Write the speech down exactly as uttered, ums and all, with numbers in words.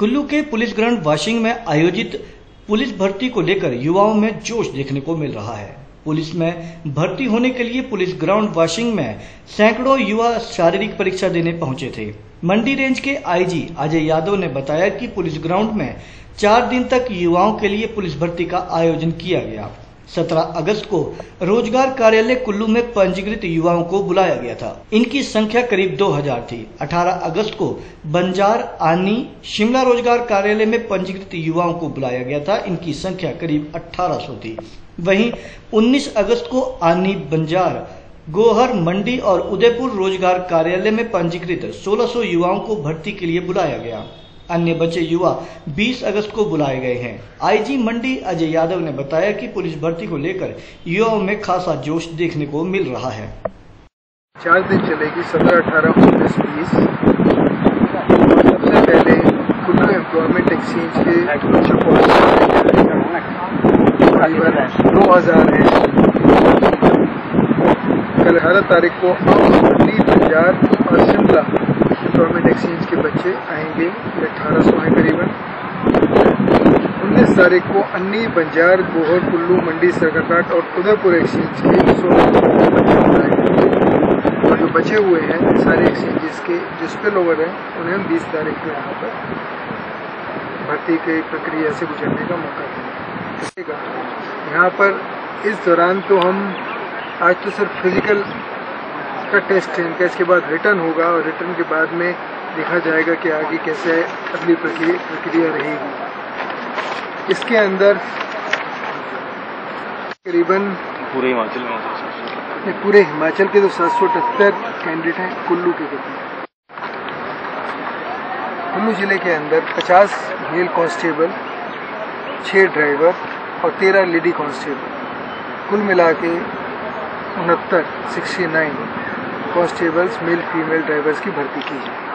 कुल्लू के police ground washing में आयोजित पुलिस भर्ती को लेकर युवाओं में जोश देखने को मिल रहा है। पुलिस में भर्ती होने के लिए पुलिस ग्राउंड वाशिंग में सैकड़ों युवा शारीरिक परीक्षा देने पहुंचे थे। मंडी रेंज के आईजी अजय यादव ने बताया कि पुलिस ग्राउंड में चार दिन तक युवाओं के लिए पुलिस भर्ती का आयोजन किया गया। सत्रह अगस्त को रोजगार कार्यालय कुल्लू में पंजीकृत युवाओं को बुलाया गया था। इनकी संख्या करीब दो हज़ार थी। अठारह अगस्त को बंजार, आनी, शिमला रोजगार कार्यालय में पंजीकृत युवाओं को बुलाया गया था। इनकी संख्या करीब अठारह सौ थी। वहीं उन्नीस अगस्त को आनी, बंजार, गोहर, मंडी और उदयपुर रोजगार कार्यालय में पंजीकृत सोलह सौ युवाओं को भर्ती के लिए बुलाया गया। अन्य बचे युवा बीस अगस्त को बुलाए गए हैं। आईजी मंडी अजय यादव ने बताया कि पुलिस भर्ती को लेकर युवाओं में खासा जोश देखने को मिल रहा है। चार दिन चलेगी, सत्रह, अठारह, उन्नीस, बीस। सबसे पहले कुल्लू एम्प्लॉयमेंट एक्सचेंज के दो हजार है। कल अठारह तारीख को मंडी, बंजार और शिमला एम्प्लॉयमेंट एक्सचेंज के बच्चे आएंगे, अठारह सौ हैं करीबन। उन्नीस तारीख को अन्नी, बंजार, गोहर, कुल्लू, मंडी, सरकाघाट और उदयपुर एक्सचेंज के सोलह बच्चे बुलाएंगे। और जो बचे हुए हैं सारे एक्सचेंजेस के जो स्पिल ओवर हैं उन्हें हम बीस तारीख को यहाँ पर भर्ती की प्रक्रिया से गुजरने का मौका देंगे। यहाँ पर इस दौरान तो हम आज तो सिर्फ फिजिकल का टेस्ट है इनका, इसके बाद रिटर्न होगा और रिटर्न के बाद में देखा जाएगा कि आगे कैसे अगली प्रक्रिया प्रक्रिया रहेगी। इसके अंदर करीबन पूरे हिमाचल में पूरे हिमाचल के तो सात सौ अठहत्तर कैंडिडेट हैं। कुल्लू के कितने? कुल्लू जिले के अंदर पचास मेल कांस्टेबल, छः ड्राइवर और तेरह लेडी कांस्टेबल, कुल मिला के उनहत्तर sixty nine constables male female drivers की भर्ती की है।